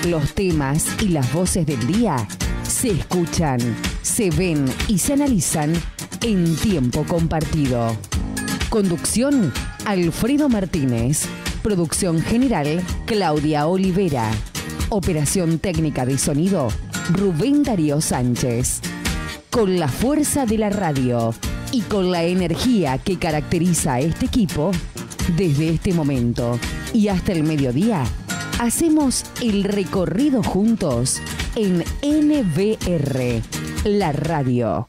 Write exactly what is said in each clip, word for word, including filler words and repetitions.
Los temas y las voces del día se escuchan, se ven y se analizan en Tiempo Compartido. Conducción, Alfredo Martínez. Producción general, Claudia Olivera. Operación técnica de sonido, Rubén Darío Sánchez. Con la fuerza de la radio y con la energía que caracteriza a este equipo, desde este momento y hasta el mediodía, hacemos el recorrido juntos en N V R, la radio.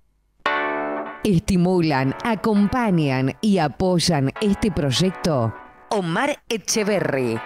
Estimulan, acompañan y apoyan este proyecto Omar Echeverry,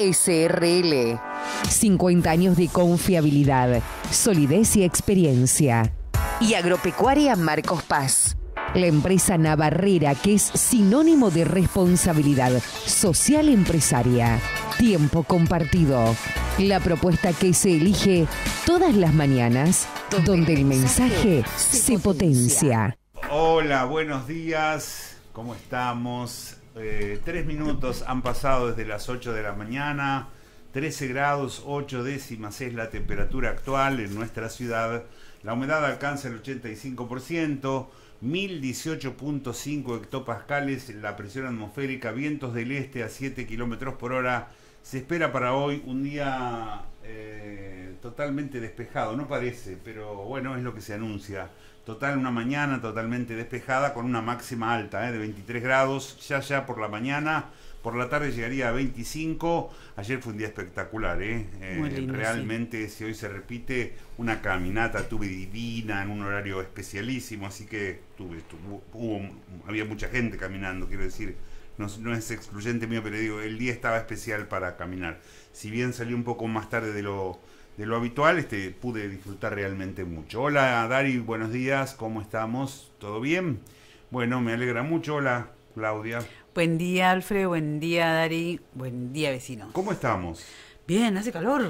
S R L. cincuenta años de confiabilidad, solidez y experiencia. Y Agropecuaria Marcos Paz, la empresa navarrera que es sinónimo de responsabilidad social empresaria. Tiempo Compartido, la propuesta que se elige todas las mañanas, donde el mensaje se potencia. Hola, buenos días, ¿cómo estamos? Eh, tres minutos han pasado desde las ocho de la mañana, trece grados, ocho décimas es la temperatura actual en nuestra ciudad. La humedad alcanza el ochenta y cinco por ciento, mil dieciocho punto cinco hectopascales la presión atmosférica, vientos del este a siete kilómetros por hora. Se espera para hoy un día eh, totalmente despejado, no parece, pero bueno, es lo que se anuncia. Total, una mañana totalmente despejada con una máxima alta eh, de veintitrés grados, ya ya por la mañana. Por la tarde llegaría a veinticinco. Ayer fue un día espectacular, ¿eh? eh lindo, realmente, sí. Si hoy se repite, una caminata tuve divina en un horario especialísimo, así que tuve, tuve hubo, había mucha gente caminando, quiero decir, no, no es excluyente mío, pero digo, el día estaba especial para caminar. Si bien salí un poco más tarde de lo, de lo habitual, este, pude disfrutar realmente mucho. Hola Dari, buenos días, ¿cómo estamos? ¿Todo bien? Bueno, me alegra mucho. Hola Claudia. Buen día, Alfred. Buen día, Dari. Buen día, vecinos. ¿Cómo estamos? Bien, hace calor.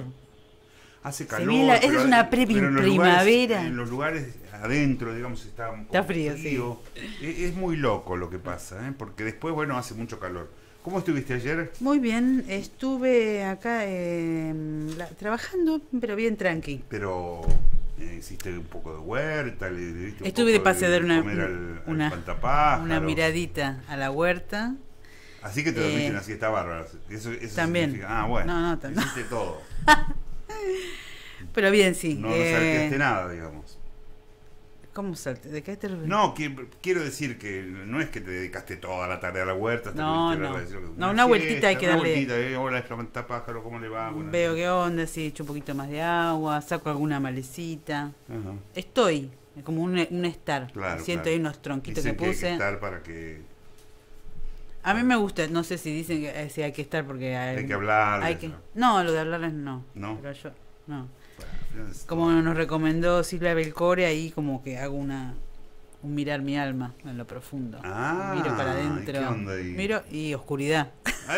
Hace calor. La, esa es una pre-primavera. En los lugares adentro, digamos, está, está frío, frío. Sí. Es, es muy loco lo que pasa, ¿eh? Porque después, bueno, hace mucho calor. ¿Cómo estuviste ayer? Muy bien. Estuve acá eh, la, trabajando, pero bien tranqui. Pero... Eh, hiciste un poco de huerta, le diste un estuve de paseo a dar una, al, una, al una miradita a la huerta. Así que te dormiste eh, en una siesta bárbara. Eso, eso también. Significa, ah, bueno, no, no, hiciste no. todo. Pero bien, sí. No, eh, no salteaste nada, digamos. ¿Cómo salte? ¿De qué te refieres? No, que, quiero decir que no es que te dedicaste toda la tarde a la huerta. Hasta no, que no. La, no, una, una vueltita hay que una darle. Vueltita, eh, hola, espantapájaro, ¿cómo le va? Buenas Veo noches. qué onda, si echo un poquito más de agua, saco alguna malecita. Ajá. Estoy, como un, un estar. Claro, siento claro. ahí unos tronquitos dicen que puse. Que hay que estar para que... A mí me gusta, no sé si dicen que eh, si hay que estar porque hay, hay que hablar. Hay que, no, lo de hablarles no. No. Pero yo, no. Bueno, como nos recomendó Silvia Belcore, ahí como que hago una... un mirar mi alma en lo profundo. Ah, miro para adentro. ¿qué onda ahí? Miro y oscuridad. Ay,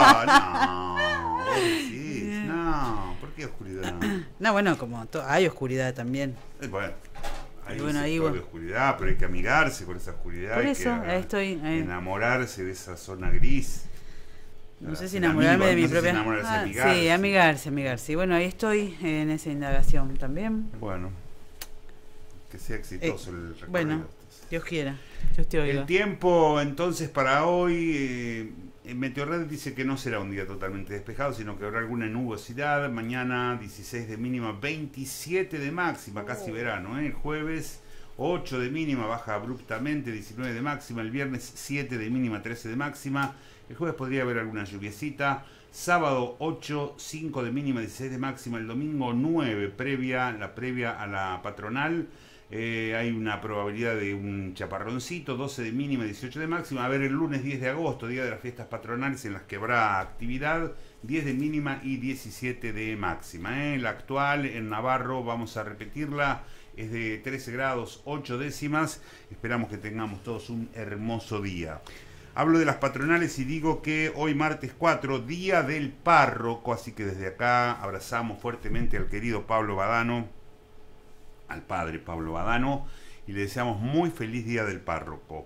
opa, no, sí, no, ¿por qué oscuridad? No, bueno, como to hay oscuridad también. Eh, bueno, hay bueno, un ahí sector de oscuridad, pero hay que amigarse con esa oscuridad. Por hay eso, que ahí estoy. Ahí. Enamorarse de esa zona gris. No sé si enamorarme amigo, de mi no propia... Si enamorarse, ah, amigarse. Sí, amigarse, amigarse. Y bueno, ahí estoy en esa indagación también. Bueno, que sea exitoso eh, el recorrido. Bueno, Dios quiera. Dios te oiga. El tiempo entonces para hoy, eh, Meteorred dice que no será un día totalmente despejado, sino que habrá alguna nubosidad. Mañana dieciséis de mínima, veintisiete de máxima, casi verano. ¿eh? El jueves ocho de mínima, baja abruptamente, diecinueve de máxima. El viernes siete de mínima, trece de máxima. El jueves podría haber alguna lluviecita. Sábado ocho, cinco de mínima, dieciséis de máxima. El domingo nueve, previa, la previa a la patronal. Eh, hay una probabilidad de un chaparroncito, doce de mínima, dieciocho de máxima. A ver, el lunes diez de agosto, día de las fiestas patronales en las que habrá actividad, diez de mínima y diecisiete de máxima. ¿eh? La actual en Navarro, vamos a repetirla, es de trece grados, ocho décimas. Esperamos que tengamos todos un hermoso día. Hablo de las patronales y digo que hoy martes cuatro, día del párroco, así que desde acá abrazamos fuertemente al querido Pablo Badano, al padre Pablo Badano, y le deseamos muy feliz día del párroco.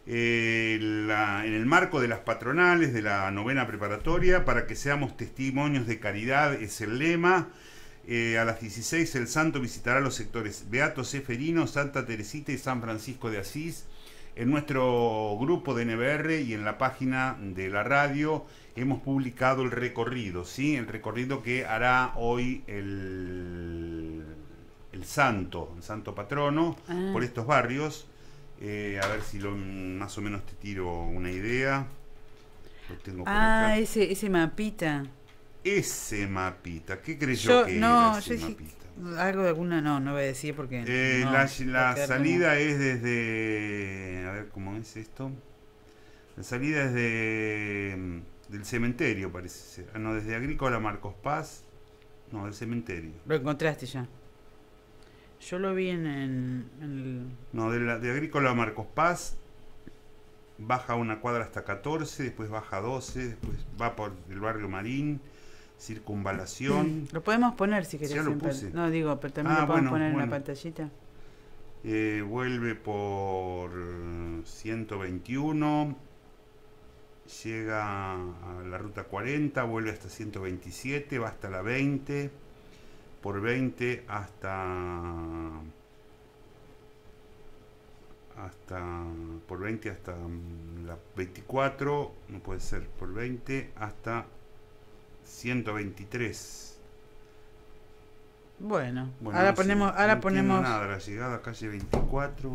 eh, la, en el marco de las patronales de la novena preparatoria, para que seamos testimonios de caridad, es el lema. Eh, a las dieciséis el santo visitará los sectores Beato Seferino, Santa Teresita y San Francisco de Asís. En nuestro grupo de N B R y en la página de la radio hemos publicado el recorrido, ¿sí? El recorrido que hará hoy el, el santo, el santo patrono, ah. por estos barrios. Eh, a ver si lo, más o menos te tiro una idea. Lo tengo por ah, acá. ese, ese mapita. Ese mapita, ¿qué creyó yo, que no, era ese yo mapita? Dije, algo de alguna, no, no voy a decir porque... Eh, no, la la salida como... es desde... A ver, ¿cómo es esto? La salida es de... del cementerio, parece ser. Ah, no, desde Agrícola Marcos Paz. No, del cementerio. Lo encontraste ya. Yo lo vi en, en, en el... No, de, la, de Agrícola Marcos Paz. Baja una cuadra hasta catorce, después baja doce, después va por el barrio Marín, circunvalación. Lo podemos poner si querés. Ya lo puse. No, digo, pero también ah, lo podemos bueno, poner bueno. en la pantallita. Eh, vuelve por ciento veintiuno, llega a la ruta cuarenta, vuelve hasta ciento veintisiete, va hasta la veinte, por veinte hasta... hasta por veinte hasta la veinticuatro, no puede ser, por veinte hasta ciento veintitrés. Bueno, bueno ahora no ponemos, sé, ahora no ponemos nada, la llegada a calle veinticuatro.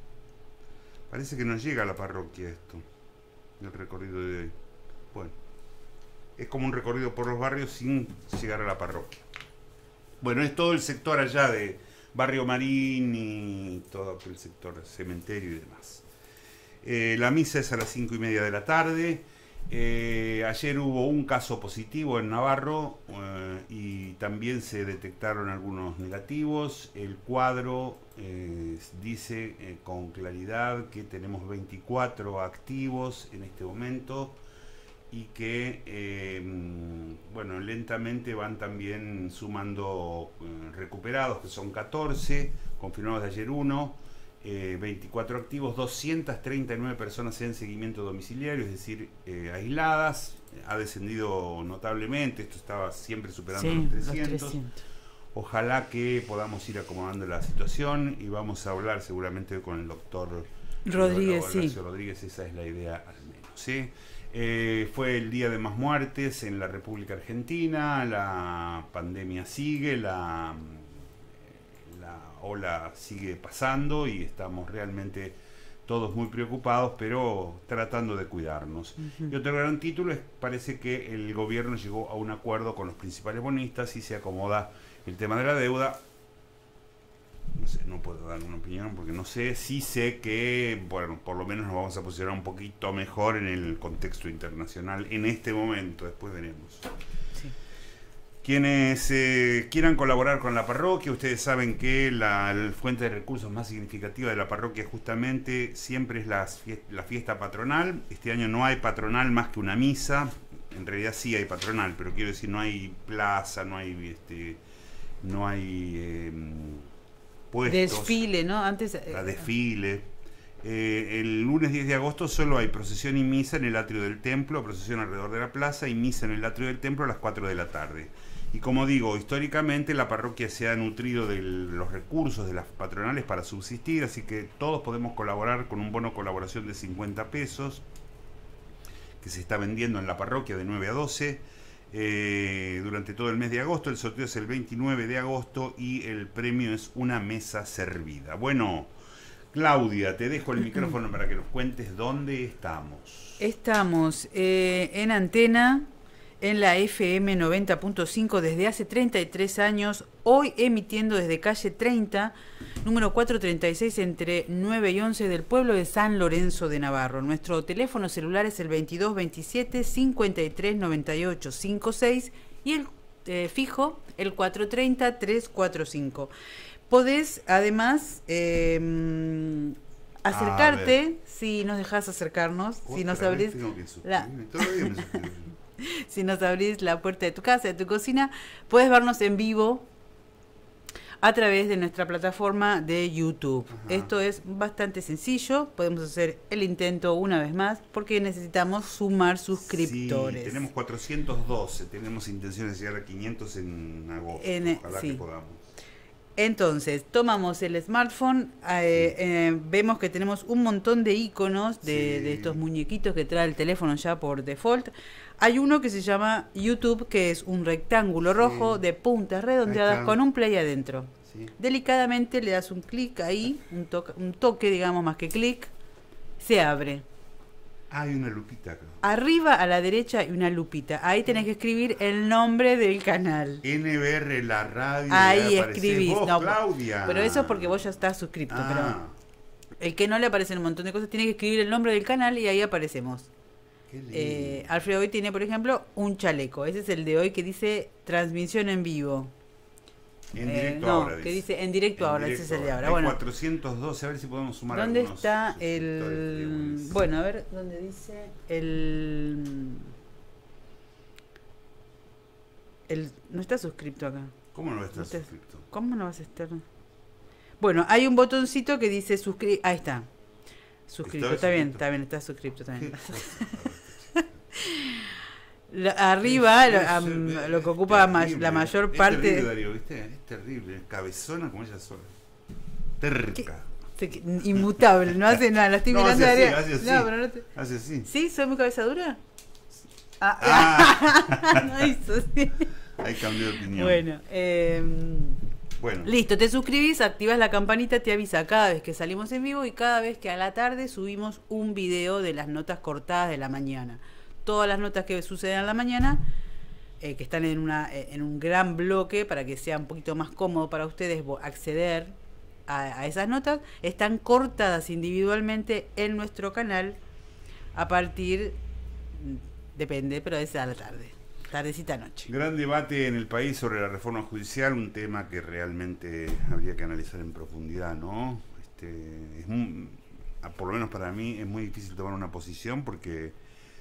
Parece que no llega a la parroquia esto, el recorrido de hoy. Bueno, es como un recorrido por los barrios sin llegar a la parroquia. Bueno, es todo el sector allá de Barrio Marín y todo el sector cementerio y demás. Eh, la misa es a las cinco y media de la tarde. Eh, ayer hubo un caso positivo en Navarro eh, y también se detectaron algunos negativos. El cuadro eh, dice eh, con claridad que tenemos veinticuatro activos en este momento y que eh, bueno, lentamente van también sumando eh, recuperados, que son catorce, confirmados de ayer uno, eh, veinticuatro activos, doscientas treinta y nueve personas en seguimiento domiciliario, es decir, eh, aisladas. Ha descendido notablemente, esto estaba siempre superando sí, los, trescientos. los trescientos. Ojalá que podamos ir acomodando la situación y vamos a hablar seguramente con el doctor Rodríguez, sí. Rodríguez, esa es la idea al menos, ¿sí? Eh, fue el día de más muertes en la República Argentina, la pandemia sigue, la, la ola sigue pasando y estamos realmente todos muy preocupados, pero tratando de cuidarnos. Uh-huh. Y otro gran título es, parece que el gobierno llegó a un acuerdo con los principales bonistas y se acomoda el tema de la deuda. No sé, no puedo dar una opinión porque no sé, sí sé que, bueno, por lo menos nos vamos a posicionar un poquito mejor en el contexto internacional en este momento, después veremos. Sí. Quienes eh, quieran colaborar con la parroquia, ustedes saben que la, la fuente de recursos más significativa de la parroquia justamente siempre es la fiesta, la fiesta patronal. Este año no hay patronal más que una misa, en realidad sí hay patronal, pero quiero decir, no hay plaza, no hay, este, no hay... Eh, puestos, desfile, ¿no? Antes la desfile. Eh, el lunes diez de agosto solo hay procesión y misa en el atrio del templo, procesión alrededor de la plaza y misa en el atrio del templo a las cuatro de la tarde. Y como digo, históricamente la parroquia se ha nutrido de los recursos de las patronales para subsistir, así que todos podemos colaborar con un bono colaboración de cincuenta pesos que se está vendiendo en la parroquia de nueve a doce. Eh, durante todo el mes de agosto. El sorteo es el veintinueve de agosto y el premio es una mesa servida. Bueno, Claudia, te dejo el micrófono para que nos cuentes dónde estamos. Estamos eh, en antena, en la F M noventa punto cinco desde hace treinta y tres años, hoy emitiendo desde calle treinta, número cuatrocientos treinta y seis, entre nueve y once del pueblo de San Lorenzo de Navarro. Nuestro teléfono celular es el veintidós veintisiete cincuenta y tres noventa y ocho cincuenta y seis y el eh, fijo el cuatrocientos treinta trescientos cuarenta y cinco. Podés además eh, acercarte, si nos dejás acercarnos, si nos abrís la... si nos abrís la puerta de tu casa, de tu cocina, puedes vernos en vivo a través de nuestra plataforma de YouTube. Ajá. Esto es bastante sencillo, podemos hacer el intento una vez más porque necesitamos sumar suscriptores. Sí, tenemos cuatrocientos doce, tenemos intención de llegar a quinientos en agosto, En, ojalá sí. que podamos. Entonces, tomamos el smartphone, eh, Sí. eh, vemos que tenemos un montón de iconos de, Sí. de estos muñequitos que trae el teléfono ya por default. Hay uno que se llama YouTube, que es un rectángulo Sí. rojo de puntas redondeadas está. con un play adentro. Sí. Delicadamente le das un clic ahí, un, to un toque, digamos, más que clic, se abre. Ah, hay una lupita acá. Arriba a la derecha hay una lupita. Ahí tenés que escribir el nombre del canal. N B R, la radio. Ahí aparecés escribís. vos, No, Claudia. pero eso es porque vos ya estás suscripto. Ah, Pero el que no le aparecen un montón de cosas tiene que escribir el nombre del canal y ahí aparecemos. qué lindo. Eh, Alfredo hoy tiene, por ejemplo, un chaleco. Ese es el de hoy que dice transmisión en vivo. en Eh, directo no, ahora. que dice. dice en directo En ahora. directo Ese es el de ahora. Hay Bueno, cuatrocientos doce, a ver si podemos sumar ¿dónde algunos está suscriptores, el...? digamos. Bueno, a ver, ¿dónde dice el...? el no está suscripto acá. ¿Cómo no va a estar No te- suscripto? ¿Cómo no vas a estar? Bueno, hay un botoncito que dice suscribir. Ahí está. Suscrito, ¿Estaba está bien, suscrito? está bien, está suscripto ¿Qué también. cosa? La- arriba, Es- lo, es- am- es- lo que es ocupa ma- terrible. la mayor Es parte. terrible, Darío, ¿viste? Es terrible, es cabezona como ella sola. Terca. Se- que- Inmutable, no hace nada. La estoy No, mirando hace a así, Darío. hace así. No, pero no te- Hace así. ¿Sí? ¿Soy muy cabezadura? Ah, Ah. no hizo así. Ahí cambió de opinión. Bueno, eh, Bueno. listo, te suscribís, activas la campanita, te avisa cada vez que salimos en vivo y cada vez que a la tarde subimos un video de las notas cortadas de la mañana. Todas las notas que suceden a la mañana, eh, que están en, una, eh, en un gran bloque para que sea un poquito más cómodo para ustedes vo- acceder a, a esas notas, están cortadas individualmente en nuestro canal a partir, mm, depende, pero es a la tarde, tardecita noche. Gran debate en el país sobre la reforma judicial, un tema que realmente habría que analizar en profundidad, ¿no? Este, es muy, por lo menos para mí es muy difícil tomar una posición porque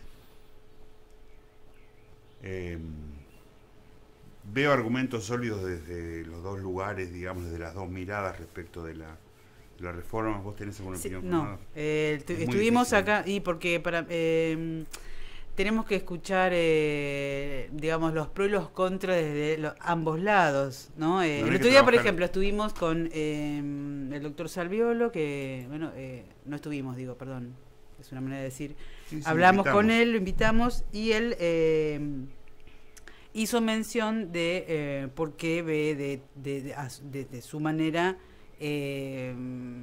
eh, veo argumentos sólidos desde los dos lugares, digamos, desde las dos miradas respecto de la, de la reforma. ¿Vos tenés alguna Sí, opinión no, formada? eh, tu- Es muy estuvimos difícil. acá y porque para eh, tenemos que escuchar, eh, digamos, los pros y los contras desde los, ambos lados, ¿no? Eh, No hay el que otro día, por trabajar- ejemplo, estuvimos con eh, el doctor Salviolo, que, bueno, eh, no estuvimos, digo, perdón, es una manera de decir. Sí, sí, Hablamos invitamos. con él, lo invitamos y él eh, hizo mención de eh, por qué ve de, de, de, a su- de- de su manera eh,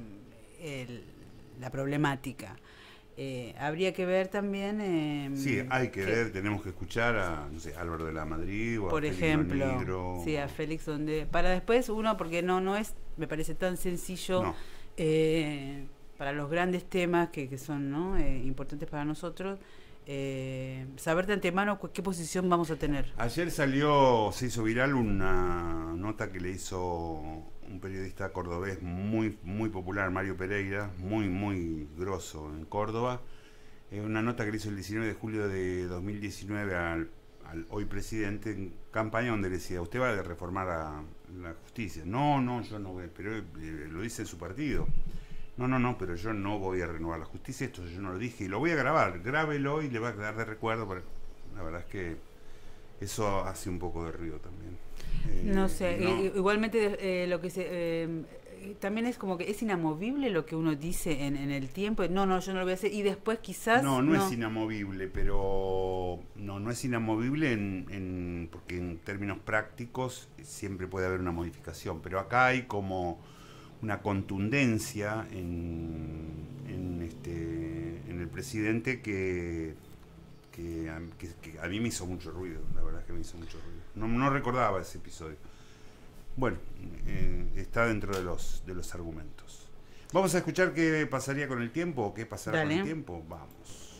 el- la problemática. Eh, habría que ver también... eh, Sí, hay que ver, tenemos que escuchar a, no sé, Álvaro de la Madrid o a por Félix ejemplo, Manigro. sí, a Félix, donde para después uno, porque no no es, me parece tan sencillo No. eh, para los grandes temas que, que son, ¿no? eh, importantes para nosotros, eh, saber de antemano cu- qué posición vamos a tener. Ayer salió, se hizo viral una nota que le hizo un periodista cordobés muy muy popular, Mario Pereira, muy muy grosso en Córdoba. Es una nota que le hizo el diecinueve de julio de dos mil diecinueve al, al hoy presidente en campaña, donde le decía: usted va a reformar a la justicia. No, no, yo no voy, pero eh, lo dice su partido. No, no, no, pero yo no voy a renovar la justicia, esto yo no lo dije, y lo voy a grabar, grábelo y le va a quedar de recuerdo, pero la verdad es que eso hace un poco de ruido también. Eh, No sé, no- i- igualmente eh, lo que se... eh, eh, también es como que es inamovible lo que uno dice en, en el tiempo. No, no, yo no lo voy a hacer. Y después quizás... No, no, es inamovible, pero no, no es inamovible en, en- porque en términos prácticos siempre puede haber una modificación, pero acá hay como una contundencia en, en, este, en el presidente que, que, a, que- que a mí me hizo mucho ruido, la verdad es que me hizo mucho ruido. No, no recordaba ese episodio. Bueno, eh, está dentro de los, de los argumentos. Vamos a escuchar qué pasaría con el tiempo o qué pasará Dale. con el tiempo. Vamos.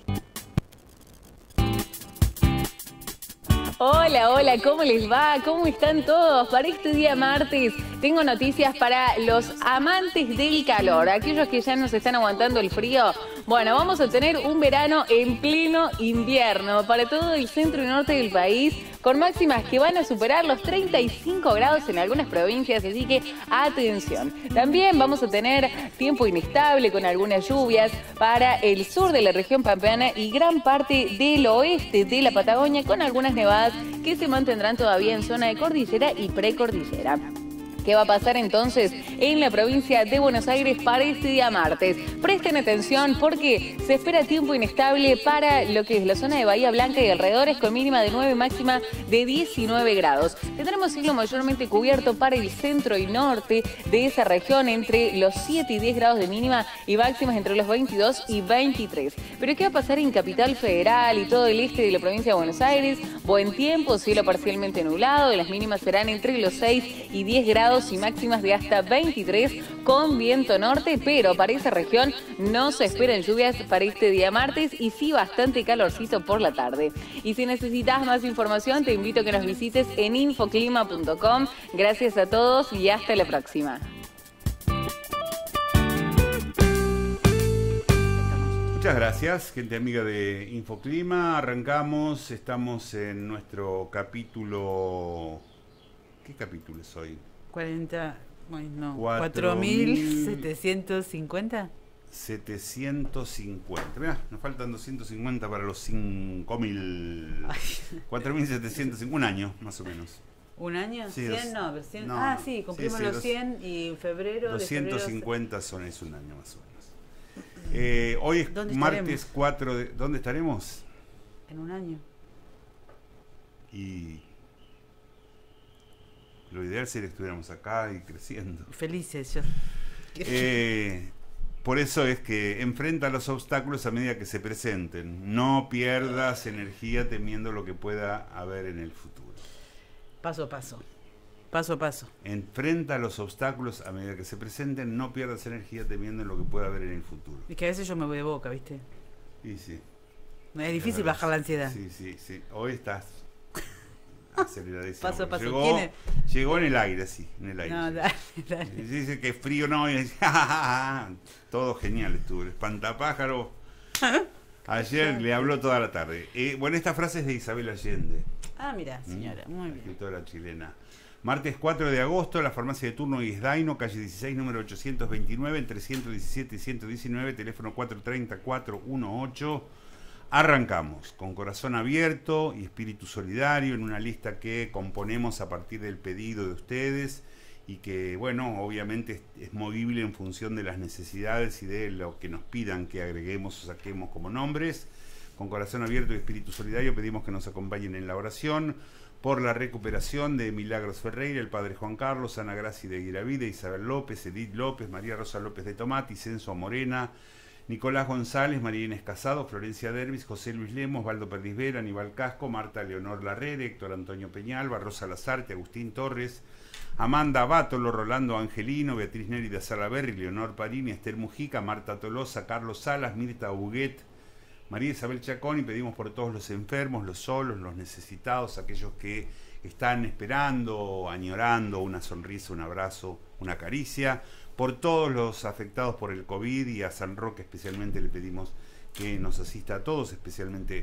Hola, hola, ¿cómo les va? ¿Cómo están todos? Para este día martes tengo noticias para los amantes del calor, aquellos que ya nos están aguantando el frío. Bueno, vamos a tener un verano en pleno invierno para todo el centro y norte del país, con máximas que van a superar los treinta y cinco grados en algunas provincias, así que atención. También vamos a tener tiempo inestable con algunas lluvias para el sur de la región pampeana y gran parte del oeste de la Patagonia, con algunas nevadas que se mantendrán todavía en zona de cordillera y precordillera. ¿Qué va a pasar entonces en la provincia de Buenos Aires para este día martes? Presten atención porque se espera tiempo inestable para lo que es la zona de Bahía Blanca y alrededores, con mínima de nueve, máxima de diecinueve grados. Tendremos cielo mayormente cubierto para el centro y norte de esa región, entre los siete y diez grados de mínima y máximas entre los veintidós y veintitrés. Pero ¿qué va a pasar en Capital Federal y todo el este de la provincia de Buenos Aires? Buen tiempo, cielo parcialmente nublado, las mínimas serán entre los seis y diez grados y máximas de hasta veintitrés, con viento norte, pero para esa región no se esperan lluvias para este día martes y sí bastante calorcito por la tarde. Y si necesitas más información, te invito a que nos visites en infoclima punto com. Gracias a todos y hasta la próxima. Muchas gracias, gente amiga de Infoclima. Arrancamos, estamos en nuestro capítulo... ¿Qué capítulo es hoy? cuarenta, bueno, no, cuatro cuatro mil setecientos cincuenta. setecientos cincuenta. Mirá, nos faltan doscientos cincuenta para los cinco mil. cuatro mil setecientos cincuenta, un año más o menos. ¿Un año? Sí, ¿cien? dos, No, pero cien. No, ah, sí, cumplimos sí, sí, los dos, cien y en febrero. doscientos cincuenta de son, es un año más o menos. Eh, hoy es martes estaremos? cuatro de... ¿Dónde estaremos? En un año. Y... lo ideal sería que estuviéramos acá y creciendo. Felices yo. Eh, por eso es que enfrenta los obstáculos a medida que se presenten. No pierdas energía temiendo lo que pueda haber en el futuro. Paso a paso. Paso a paso. Enfrenta los obstáculos a medida que se presenten. No pierdas energía temiendo lo que pueda haber en el futuro. Es que a veces yo me voy de boca, ¿viste? Y sí. Es difícil Es bajar la ansiedad. Sí, sí, sí. Hoy estás aceleradísimo. Paso a paso. Llegó, ¿Quién es? llegó en el aire, sí. En el aire. No, sí. dale, dale. Y dice que frío no. Y dice, ja, ja, ja. Todo genial estuvo. El espantapájaro. Ayer le habló toda la tarde. Eh, bueno, esta frase es de Isabel Allende. Ah, mira, señora, ¿Mm? muy bien. Escritora chilena. Martes cuatro de agosto, la farmacia de turno Isdaino, calle dieciséis, número ochocientos veintinueve, entre ciento diecisiete y ciento diecinueve, teléfono cuatro tres cero, cuatro uno ocho. Arrancamos con corazón abierto y espíritu solidario en una lista que componemos a partir del pedido de ustedes y que, bueno, obviamente es, es movible en función de las necesidades y de lo que nos pidan que agreguemos o saquemos como nombres. Con corazón abierto y espíritu solidario pedimos que nos acompañen en la oración por la recuperación de Milagros Ferreira, el padre Juan Carlos, Ana Graci de Guiravida, Isabel López, Edith López, María Rosa López de Tomati, Censo Morena, Nicolás González, María Inés Casado, Florencia Dervis, José Luis Lemos, Valdo Perdisvera, Aníbal Casco, Marta Leonor Larrere, Héctor Antonio Peñalba, Rosa Lazarte, Agustín Torres, Amanda Bátolo, Rolando Angelino, Beatriz Nérida Salaberry, Leonor Parini, Esther Mujica, Marta Tolosa, Carlos Salas, Mirta Huguet, María Isabel Chacón, y pedimos por todos los enfermos, los solos, los necesitados, aquellos que están esperando, añorando una sonrisa, un abrazo, una caricia, por todos los afectados por el COVID, y a San Roque especialmente le pedimos que nos asista a todos, especialmente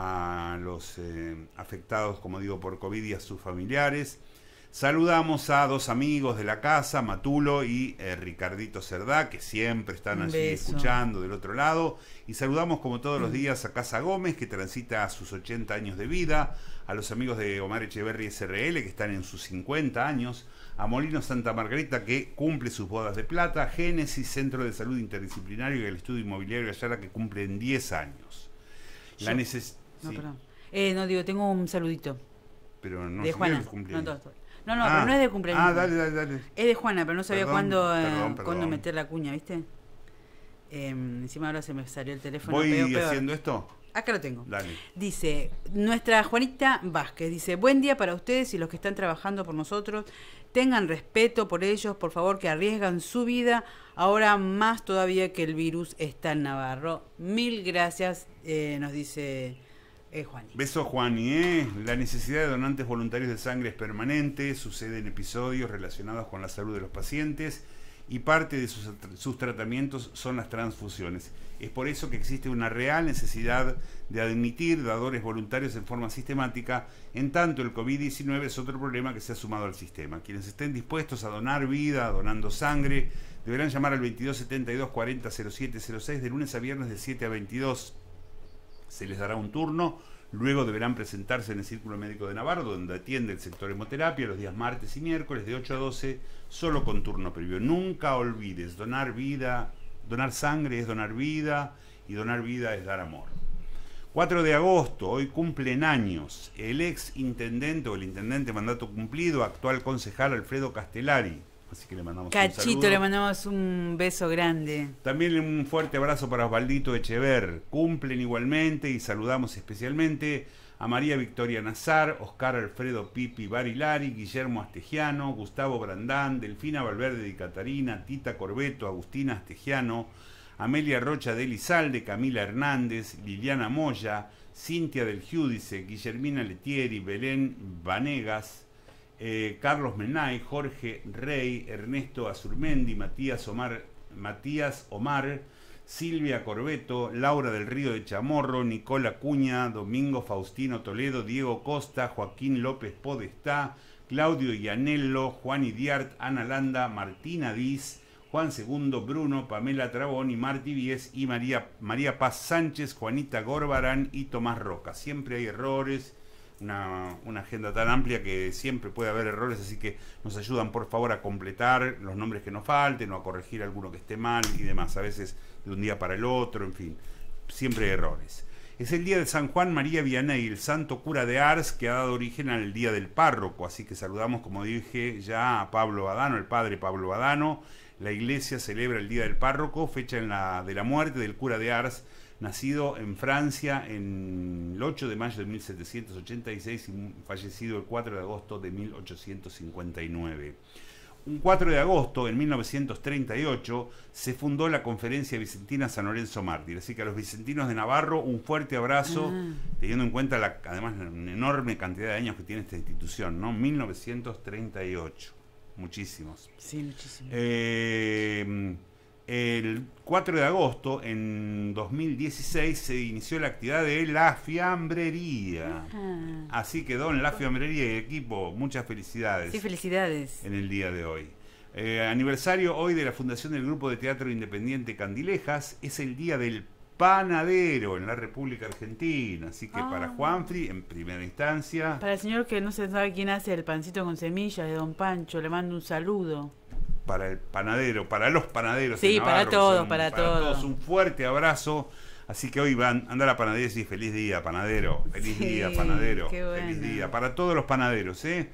a los eh, afectados, como digo, por COVID y a sus familiares. Saludamos a dos amigos de la casa, Matulo y eh, Ricardito Cerdá, que siempre están allí escuchando del otro lado. Y saludamos como todos los días a Casa Gómez, que transita a sus ochenta años de vida, a los amigos de Omar Echeverry S R L, que están en sus cincuenta años, a Molino Santa Margarita, que cumple sus bodas de plata, Génesis, Centro de Salud Interdisciplinario, y el Estudio Inmobiliario Ayala, que cumplen diez años. La neces No, sí. perdón. Eh, no, digo, tengo un saludito. Pero no de sabía Juana. el cumpleaños. No, todo, todo. No, no, ah, pero no es de cumpleaños. Ah, dale, dale, dale. Es de Juana, pero no sabía Perdón, cuándo, eh, perdón, perdón. cuándo meter la cuña, ¿viste? Eh, encima ahora se me salió el teléfono. ¿Voy peor, peor. haciendo esto? Acá lo tengo. Dale. Dice, nuestra Juanita Vázquez, dice, buen día para ustedes y los que están trabajando por nosotros. Tengan respeto por ellos, por favor, que arriesgan su vida, ahora más todavía que el virus está en Navarro. Mil gracias, eh, nos dice eh, Juani. Beso, Juani. ¿eh? La necesidad de donantes voluntarios de sangre es permanente, sucede en episodios relacionados con la salud de los pacientes y parte de sus, sus tratamientos son las transfusiones. Es por eso que existe una real necesidad de admitir dadores voluntarios en forma sistemática, en tanto el COVID diecinueve es otro problema que se ha sumado al sistema. Quienes estén dispuestos a donar vida, donando sangre, deberán llamar al veintidós setenta y dos cuarenta cero siete cero seis de lunes a viernes de siete a veintidós. Se les dará un turno, luego deberán presentarse en el Círculo Médico de Navarro, donde atiende el sector hemoterapia, los días martes y miércoles de ocho a doce, solo con turno previo. Nunca olvides, donar vida, donar sangre es donar vida, y donar vida es dar amor. cuatro de agosto, hoy cumplen años el ex intendente o el intendente mandato cumplido, actual concejal Alfredo Castellari. Así que le mandamos Cachito, un saludo. le mandamos un beso grande. También un fuerte abrazo para Osvaldito Echever. Cumplen igualmente y saludamos especialmente a María Victoria Nazar, Oscar Alfredo Pipi Barilari, Guillermo Astegiano, Gustavo Brandán, Delfina Valverde Di Catarina, Tita Corbeto, Agustina Astegiano, Amelia Rocha de Elizalde, Camila Hernández, Liliana Moya, Cintia del Giudice, Guillermina Letieri, Belén Vanegas, Eh, Carlos Menay, Jorge Rey, Ernesto Azurmendi, Matías Omar, Matías Omar, Silvia Corbeto, Laura del Río de Chamorro, Nicola Cuña, Domingo Faustino Toledo, Diego Costa, Joaquín López Podestá, Claudio Ianello, Juan Idiart, Ana Landa, Martina Diz, Juan Segundo, Bruno, Pamela Trabón y Martí Vies y María, María Paz Sánchez, Juanita Gorbarán y Tomás Roca. Siempre hay errores. Una, una agenda tan amplia que siempre puede haber errores, así que nos ayudan por favor a completar los nombres que nos falten o a corregir alguno que esté mal y demás, a veces de un día para el otro, en fin, siempre hay errores. Es el día de San Juan María Vianney, el santo cura de Ars, que ha dado origen al día del párroco, así que saludamos, como dije ya, a Pablo Badano, el padre Pablo Badano. La iglesia celebra el día del párroco, fecha en la, de la muerte del cura de Ars, nacido en Francia en el ocho de mayo de mil setecientos ochenta y seis y fallecido el cuatro de agosto de mil ochocientos cincuenta y nueve. Un cuatro de agosto, en mil novecientos treinta y ocho, se fundó la Conferencia Vicentina San Lorenzo Mártir. Así que a los vicentinos de Navarro, un fuerte abrazo, ah. teniendo en cuenta la, además la enorme cantidad de años que tiene esta institución, ¿no? mil novecientos treinta y ocho. Muchísimos. Sí, muchísimos. Eh, El cuatro de agosto, en dos mil dieciséis, se inició la actividad de la fiambrería. Ajá. Así que, don, la fiambrería y equipo, muchas felicidades. Sí, felicidades. En el día de hoy. Eh, aniversario hoy de la fundación del Grupo de Teatro Independiente Candilejas. Es el día del panadero en la República Argentina. Así que ah. para Juanfri, en primera instancia. Para el señor que no se sabe quién hace el pancito con semillas de Don Pancho, le mando un saludo. Para el panadero, para los panaderos. Sí, Navarro, para todos, son, para, para todos. todos. Un fuerte abrazo. Así que hoy van a andar a la panadería y decir feliz día, panadero. Feliz sí, día, panadero. Qué bueno. Feliz día. Para todos los panaderos, ¿eh?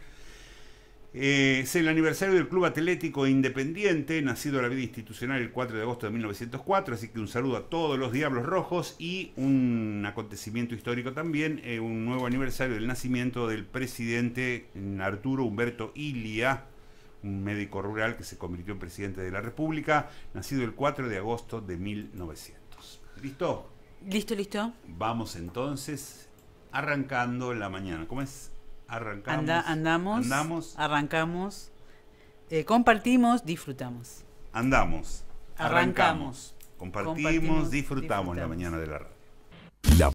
Eh, es el aniversario del Club Atlético Independiente, nacido a la vida institucional el cuatro de agosto de mil novecientos cuatro, así que un saludo a todos los Diablos Rojos y un acontecimiento histórico también, eh, un nuevo aniversario del nacimiento del presidente Arturo Humberto Ilia, un médico rural que se convirtió en presidente de la República, nacido el cuatro de agosto de mil novecientos. ¿Listo? Listo, listo. Vamos entonces arrancando la mañana. ¿Cómo es? Arrancamos. Anda, andamos. Andamos. Arrancamos. Eh, compartimos, disfrutamos. Andamos. Arrancamos. Compartimos, Compartimos disfrutamos, disfrutamos la mañana de la radio. La